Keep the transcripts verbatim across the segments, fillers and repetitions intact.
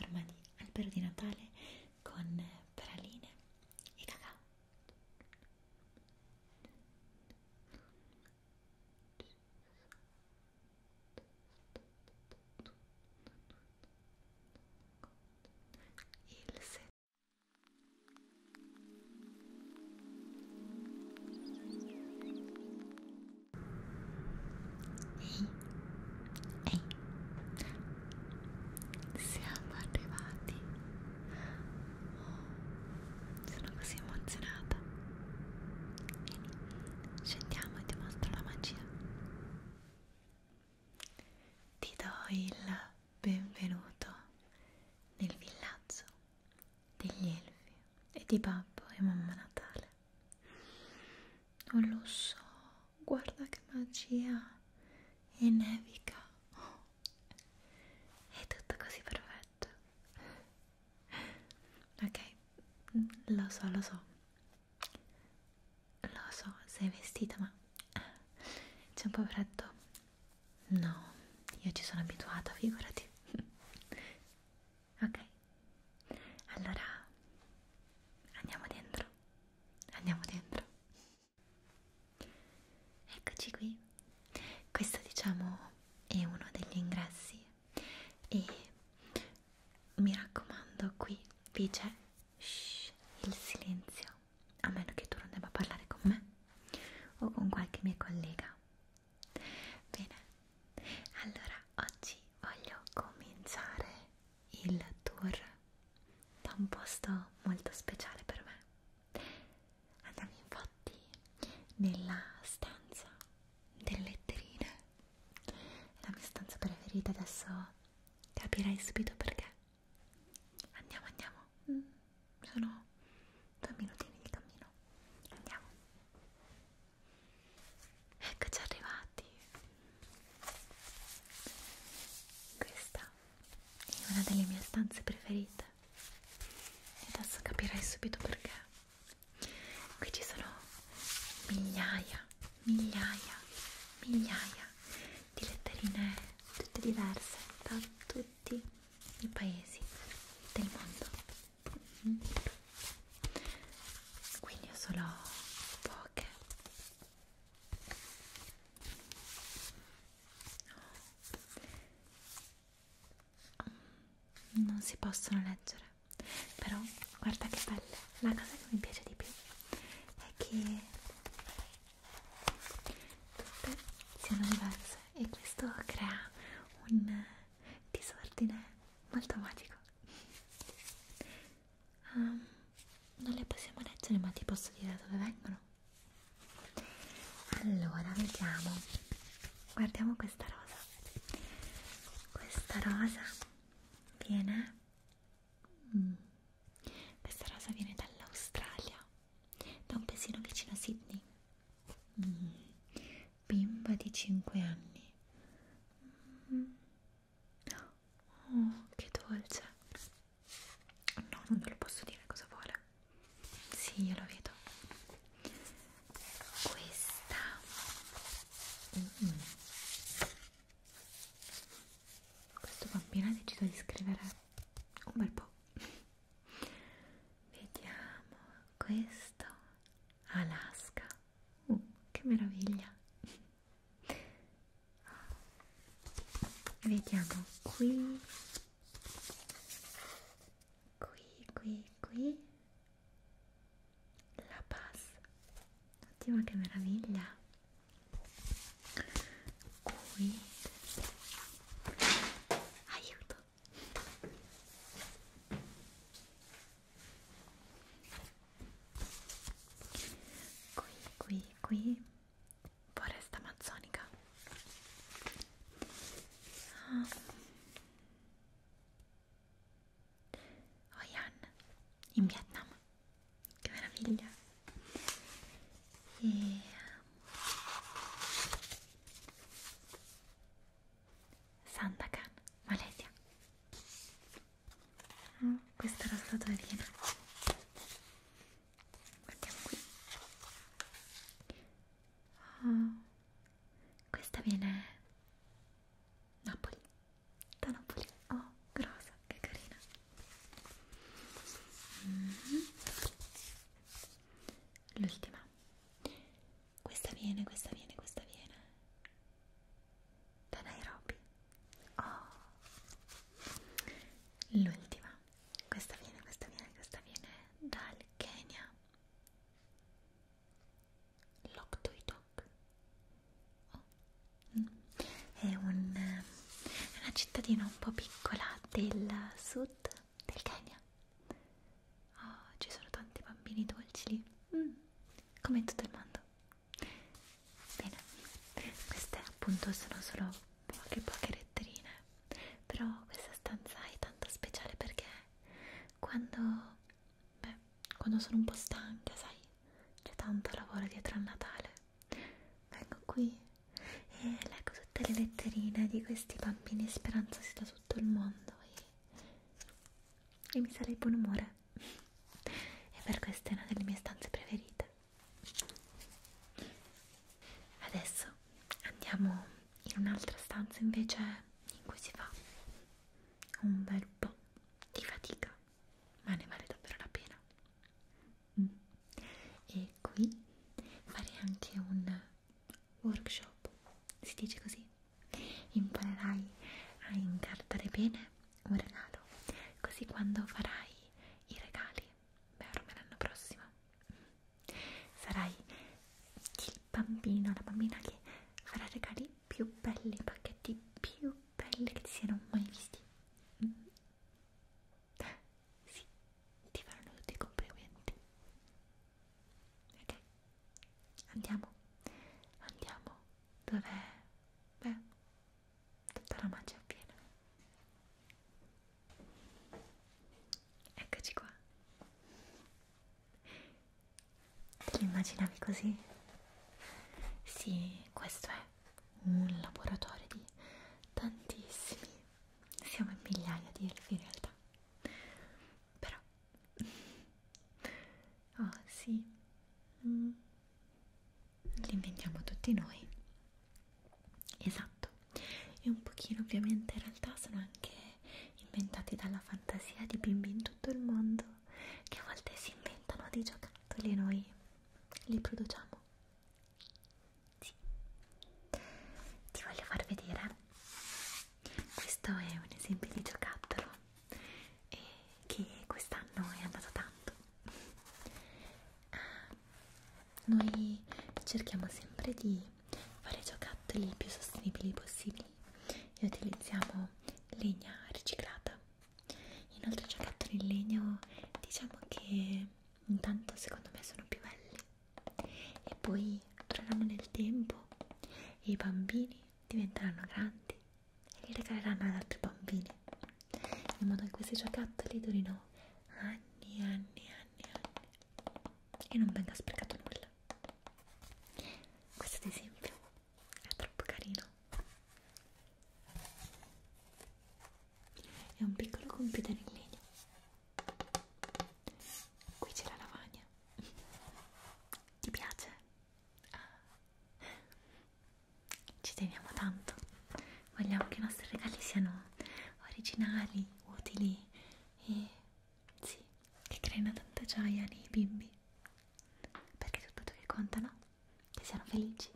forma di albero di Natale con praline e cacao. Il set Ehi, ehi, siamo arrivati. Oh, sono così emozionata. Vieni, scendiamo e ti mostro la magia. Ti do il benvenuto nel villaggio degli elfi e di Babbo e Mamma Natale. Non lo so, guarda che magia! E nevica. Oh, è tutto così perfetto. Ok, lo so, lo so. Lo so, sei vestita, ma c'è un po' freddo. No, io ci sono abituata, figurati. Ok, allora andiamo dentro. Andiamo dentro. Eccoci qui. Questo, diciamo, è uno degli ingressi e mi raccomando, qui vige shh, il silenzio, a meno che tu non debba parlare con me o con qualche mia collega. Bene, allora oggi voglio cominciare il tour da un posto molto speciale per me. Andiamo infatti nella stanza delle letterine, la mia stanza preferita. Adesso capirai subito perché. Andiamo, andiamo. Mm, sono due minutini di cammino. Andiamo. Eccoci arrivati. Questa è una delle mie stanze preferite e adesso capirai subito perché. Qui ci sono migliaia, migliaia, migliaia di letterine, tutte diverse, da tutti i paesi del mondo. Mm. Quindi ho solo poche. Non si possono leggere, però guarda che belle. La cosa che mi piace di più è che tutte siano diverse e questo crea un disordine molto magico. Um, non le possiamo leggere, ma ti posso dire da dove vengono. Allora, vediamo. Guardiamo questa rosa. Questa rosa viene mm, questa rosa viene dall'Australia, da un paesino vicino a Sydney. Mm, bimba di cinque anni. Mm. Oh, che dolce. No, non te lo posso dire cosa vuole. Sì, io lo vedo. Questa mm. Questo bambino ha deciso di scrivere un bel po'. Vediamo questo, Alaska. Uh, che meraviglia. Vediamo qui, qui, qui, qui, La Paz. Oddio, che meraviglia. Qui, aiuto. Qui, qui, qui, foresta amazzonica. Ah. Hoi An, in Vietnam. Che meraviglia. E Sandakan, Malesia. Oh, questa è la statua viene. Guardiamo qui. Oh, questa viene Napoli, da Napoli. Oh, rosa, che carina. cittadina un po' piccola del sud del Kenya. Oh, ci sono tanti bambini dolci lì, mm, come in tutto il mondo. Bene, queste appunto sono solo poche poche letterine, però questa stanza è tanto speciale perché quando, beh, quando sono un po' stanca, sai, c'è tanto lavoro dietro al Natale, vengo qui e leggo tutte le letterine di questi bambini speranzosi da tutto il mondo e, e mi sale il buon umore e per questo è una delle mie stanze preferite. Adesso andiamo in un'altra stanza invece in cui si fa un bel po' di fatica, ma ne vale davvero la pena. Mm. E qui farei anche un workshop, si dice così. Imparerai a incartare bene un regalo, così quando farai i regali, beh, ormai l'anno prossimo, sarai il bambino, la bambina che farà regali più belli, i pacchetti più belli che ti siano mai visti. Mm. Sì, ti faranno tutti i complimenti. Ok, andiamo, andiamo, dov'è? Beh, tutta la magia avviene. Eccoci qua. Te lo immaginavi così? Sì, questo è un laboratorio di tantissimi, siamo in migliaia di elfi in realtà, però, oh sì, mm, li inventiamo tutti noi, esatto, e un pochino ovviamente in realtà sono anche inventati dalla fantasia di bimbi in tutto il mondo che a volte si inventano dei giocattoli e noi li produciamo. Sì, ti voglio far vedere, questo è un esempio di giocattolo e che quest'anno è andato tanto. Noi cerchiamo sempre di fare giocattoli il più sostenibili possibili e utilizziamo legna riciclata. Inoltre i giocattoli in legno diciamo che intanto secondo me sono più belli e poi dureranno nel tempo e i bambini diventeranno grandi e li regaleranno ad altri bambini, in modo che questi giocattoli durino anni, anni, anni, anni e non venga sprecato nulla. Questo ad esempio è troppo carino. È un piccolo computer in legno. Qui c'è la lavagna. Ti piace? Ah. Ci teniamo tanto. Vogliamo che i nostri regali siano originali, utili e sì, che creino tanta gioia nei bimbi. Perché è tutto che conta, no? Che siano felici.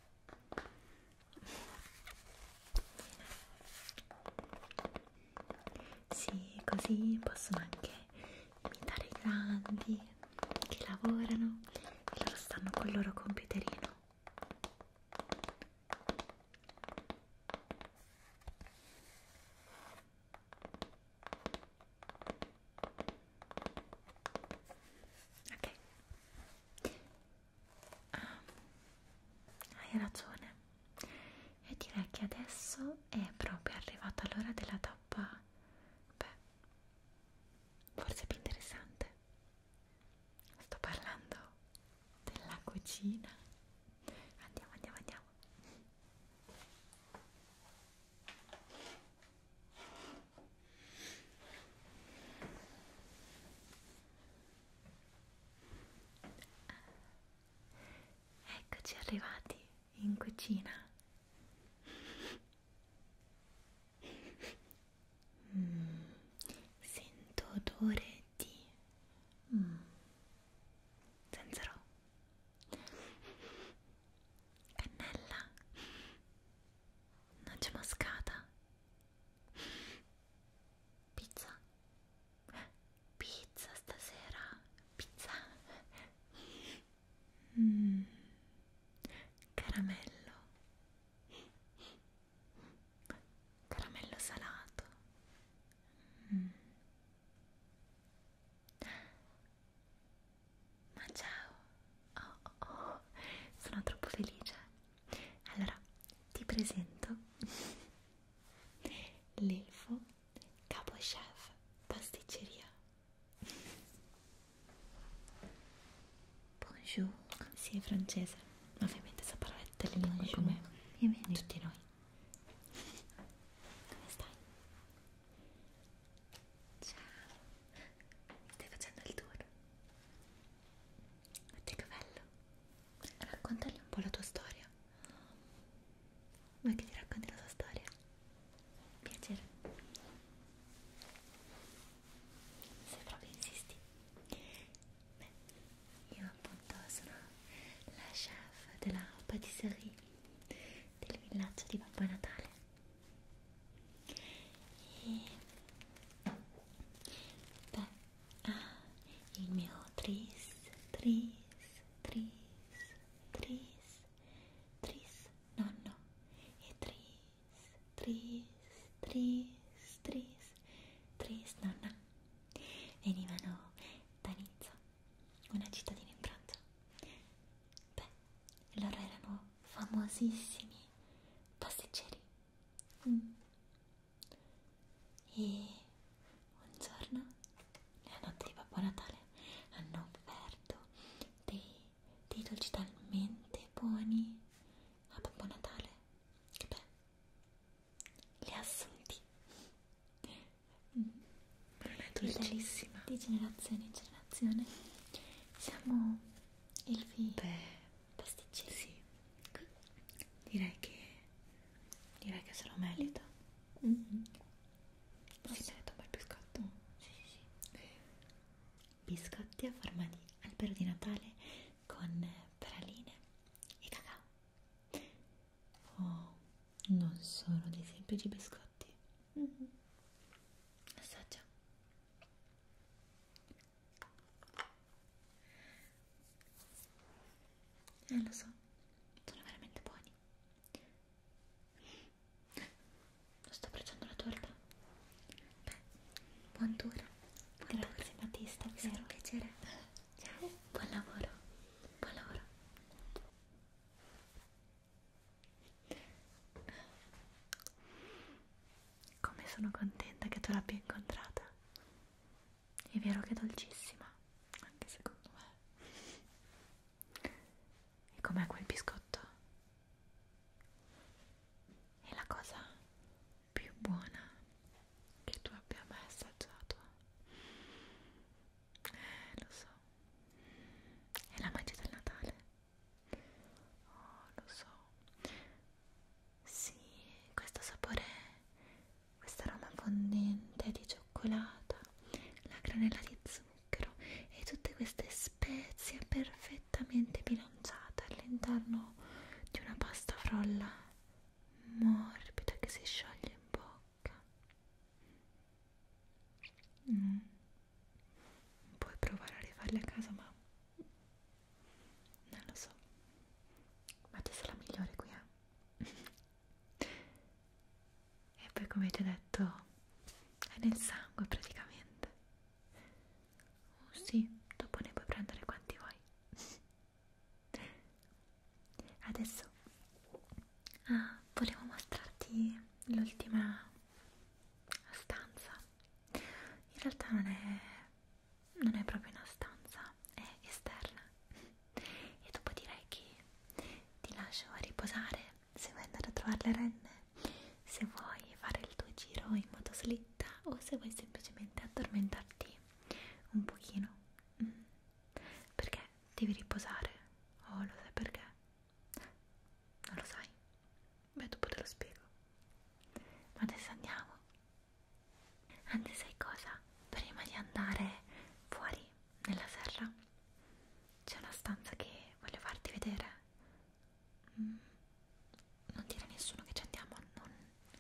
Sì, così possono anche imitare i grandi che lavorano e loro stanno col loro computerino. Ok, um, hai ragione e direi che adesso è proprio arrivata l'ora della tappa, beh, forse più interessante. Sto parlando della cucina. Andiamo, andiamo, andiamo. Eccoci arrivati in cucina. Mm, sento odore di mm, zenzero, cannella, noce moscata, pizza, pizza stasera, pizza, mm, caramello, presento l'elfo capo chef pasticceria. Bonjour. Sì, è francese, ma ovviamente sa parlare tutte le lingue come tutti noi. Come stai? Ciao. Stai facendo il tour? Oddio, che bello. Raccontagli un po' la tua storia. Vuoi che ti racconti la tua storia? Piacere. Se proprio insisti. Beh, io appunto sono la chef della patisserie del villaggio di Babbo Natale. E beh, ah, il mio tris, tris, tris, tris, tris nonno e tris, tris, tris, tris, tris nonna venivano da Nizza, una cittadina in Francia. Beh, loro erano famosissimi pasticceri. Mm. E un giorno, nella notte di Babbo Natale, hanno offerto dei, dei dolci talmente buoni a Babbo Natale che beh, li ha assunti. Mm. Non è dolcissima. Di generazione in generazione siamo elfi pasticceri. Sì. Direi che direi che se lo merita. Mm-hmm. Si merita un bel biscotto. Mm. Sì, sì, sì. Biscotti a forma di albero di Natale con praline e cacao. Oh, non sono dei semplici biscotti. Mm-hmm. Assaggia. Eh, lo so, sono veramente buoni. Sto approcciando la torta. Beh, buon tour. Buon Grazie tour. Battista, è stato un piacere. Ciao. Buon lavoro. Buon lavoro. Come sono contenta che tu l'abbia incontrata. È vero che è dolcissima, anche secondo me. E com'è quel biscotto? È la cosa più buona che tu abbia mai assaggiato. Eh, lo so. È la magia del Natale. Oh, lo so. Sì, questo sapore, questa aroma fondente di cioccolata, la granella di zucchero e tutte queste spezie perfettamente bilanciate all'interno di una pasta frolla morbida che si scioglie in bocca. Mm. Puoi provare a rifarli a casa, ma non lo so, ma te sei la migliore qui, eh? E poi, come ti ho detto, è nel sangue praticamente. Oh, sì, dopo ne puoi prendere quanti vuoi. Adesso ah, volevo mostrarti l'ultima stanza. In realtà non è non è proprio una stanza, è esterna. E dopo direi che ti lascio a riposare se vuoi andare a trovare le renne, se vuoi fare il tuo giro in motoslitta o se vuoi semplicemente addormentarti un pochino. Mm. Perché devi riposare. Oh, lo sai perché? Non lo sai? Beh, dopo te lo spiego. Ma adesso andiamo. Anzi, sai cosa? Prima di andare fuori nella serra c'è una stanza che voglio farti vedere. Mm. Non dire a nessuno che ci andiamo, non,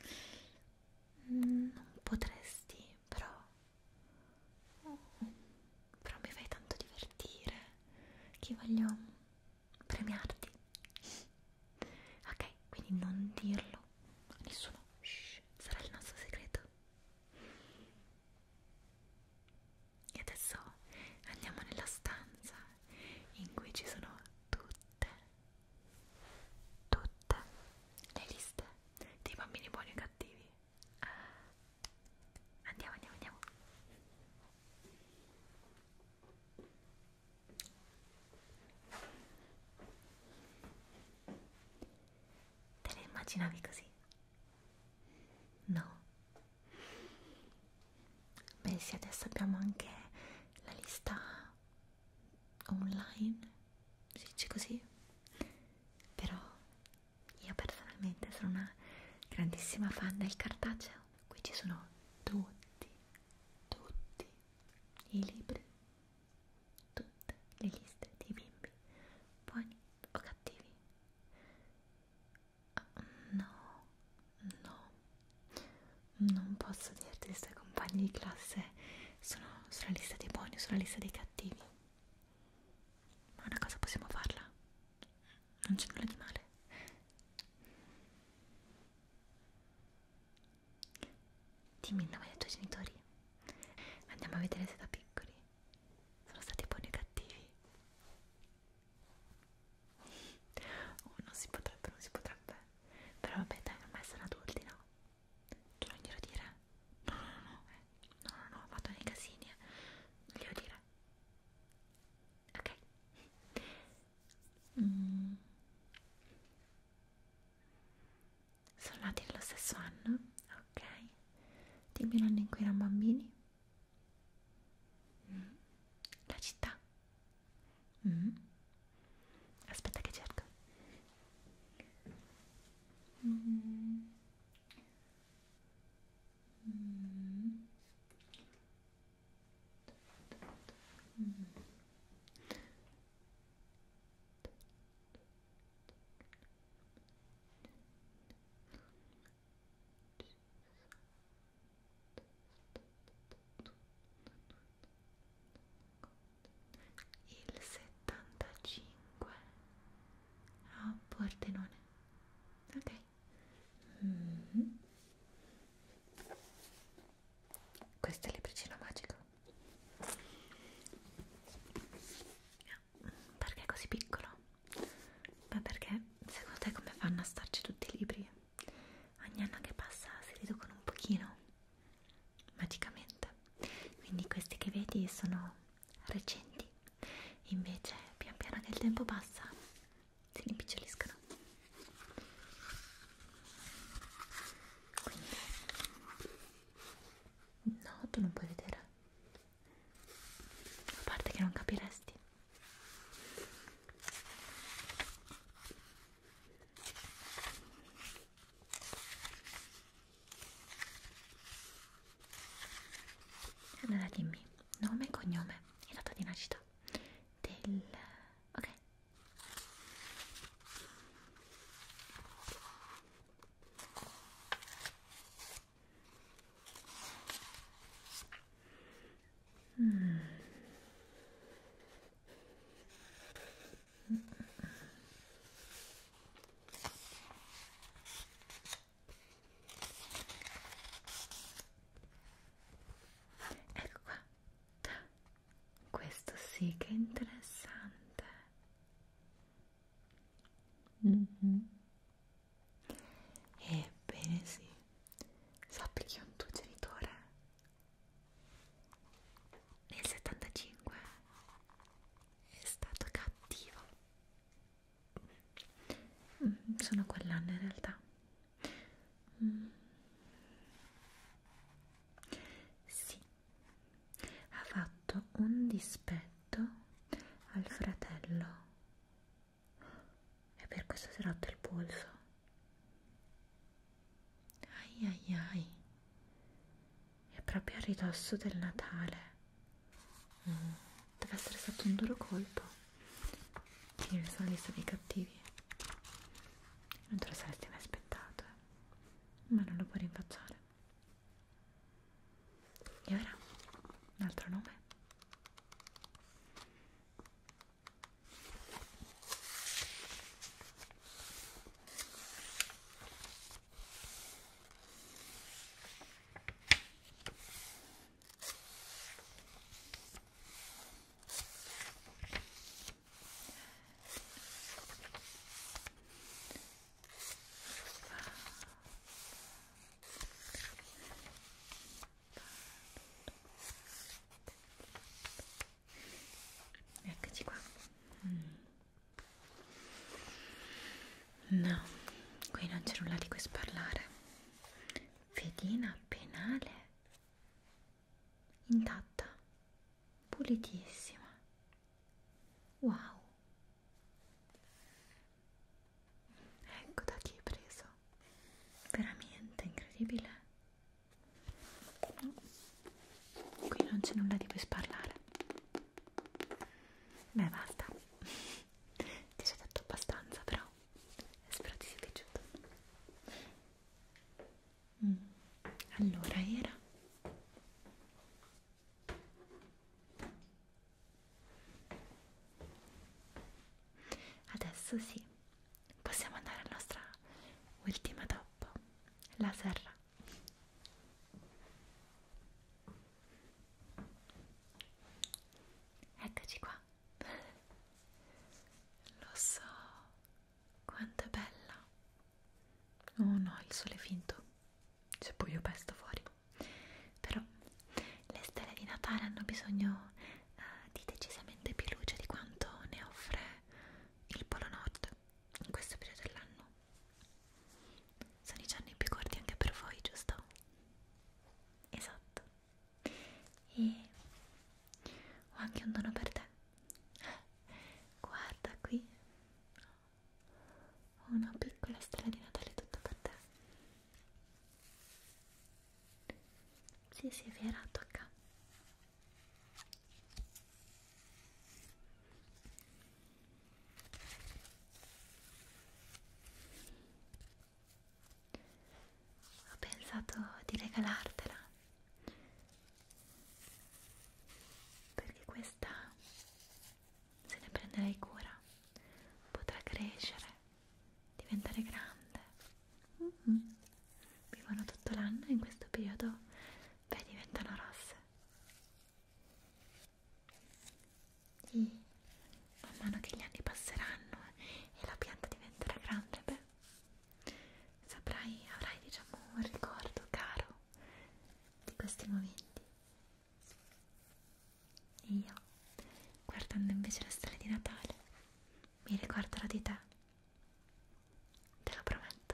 mm, non potresti, però oh, però mi fai tanto divertire che voglio premiarti. Ok, quindi non dirlo a nessuno. Shh, sarà il nostro segreto. immaginavi così? No? Beh sì, adesso abbiamo anche la lista online, si dice così, però io personalmente sono una grandissima fan del cartaceo. Qui ci sono tutti, tutti i libri, tutte le liste dei bimbi, buoni o cattivi. No, no, non posso dirti che i suoi compagni di classe sono sulla lista dei buoni o sulla lista dei cattivi. Ma una cosa possiamo farla, non c'è nulla di male. Dimmi il nome dei tuoi genitori. Andiamo a vedere se da piccoli sono stati buoni o cattivi. Oh, non si potrebbe, non si potrebbe. Però vabbè, dai, ormai sono adulti, no? Tu non glielo dire? No, no, no, no, eh. No, no, no, vado nei casini, eh. Non glielo dire. Ok. Mm. Sono nati nello stesso anno, ok. Dimmi l'anno in cui erano bambini. Mm. La città. Mm. Aspetta che cerco. Mm. Mm. Mm. Il settantacinque a Pordenone. Ok. Mm. Questo è il libricino magico. Perché è così piccolo? Ma perché secondo te come fanno a starci tutti i libri? Ogni anno che passa si riducono un pochino, magicamente. Quindi questi che vedi sono recenti, invece pian piano che il tempo passa si rimpiccioliscono. Quindi no, tu non puoi vedere, a parte che non capiresti. Allora dimmi nome e cognome e data di nascita del... ok. Mm. Ecco qua. Questo sì che è interessante. Mm-hmm. Ebbene sì, sappi che un tuo genitore nel settantacinque è stato cattivo. Mm, sono quell'anno in realtà. Mm. Sì, ha fatto un dispetto al fratello e per questo si è rotto il polso. Ai ai ai, è proprio a ridosso del Natale. Mm. Deve essere stato un duro colpo. Io ne sono lista dei cattivi. Non te lo saresti mai aspettato, eh? Ma non lo puoi rinfacciare. E ora un altro nome. c'è nulla di cui sparlare. Fedina penale intatta, pulitissima. Wow. Ecco da chi è preso. Veramente incredibile. No. Qui non c'è nulla di cui sparlare. Beh, basta. Ti ci ho detto abbastanza, però spero ti sia piaciuto. Mm. Allora era adesso sì, possiamo andare alla nostra ultima tappa, la serra. Eccoci qua. Lo so quanto è bella. Oh no, il sole è finto, c'è buio pesto fuori. Però le stelle di Natale hanno bisogno uh, di decisamente più luce di quanto ne offre il Polo Nord in questo periodo dell'anno. Sono i giorni più corti anche per voi, giusto? Esatto. E ho anche un dono per te. Guarda qui, ho una piccola stella di Natale tutta per te. Sì, sì, è vera, tocca. Ho pensato di regalartela perché questa, se ne prenderai cura, potrà crescere, diventare grande. Mm-hmm. Vivono tutto l'anno e in questo periodo, beh, diventano rosse. E man mano che gli anni passeranno e la pianta diventerà grande, beh, saprai, avrai, diciamo, un ricordo caro di questi momenti. E io, guardando invece le stelle di Natale, mi ricorderò di te. Te lo prometto.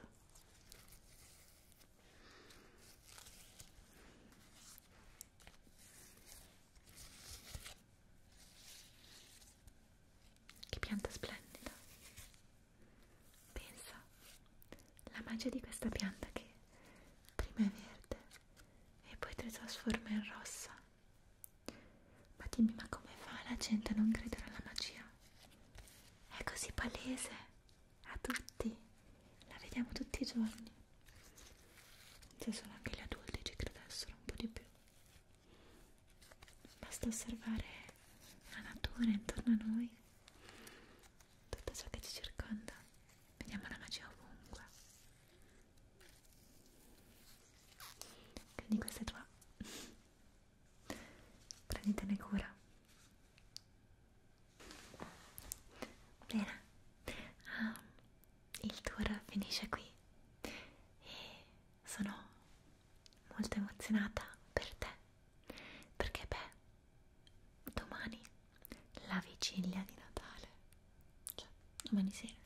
Che pianta splendida. Pensa, la magia di questa pianta che prima è verde e poi ti trasforma in rossa. Ma dimmi, ma come fa la gente a non credere alla magia? È così palese a tutti, la vediamo tutti i giorni. Se solo anche gli adulti ci credessero un po' di più. Basta osservare la natura intorno a noi, tutto ciò che ci circonda, vediamo la magia ovunque. Quindi questa è tua. Prenditene cura. Bene, ah, il tour finisce qui e sono molto emozionata per te, perché beh, domani la vigilia di Natale, cioè domani sera,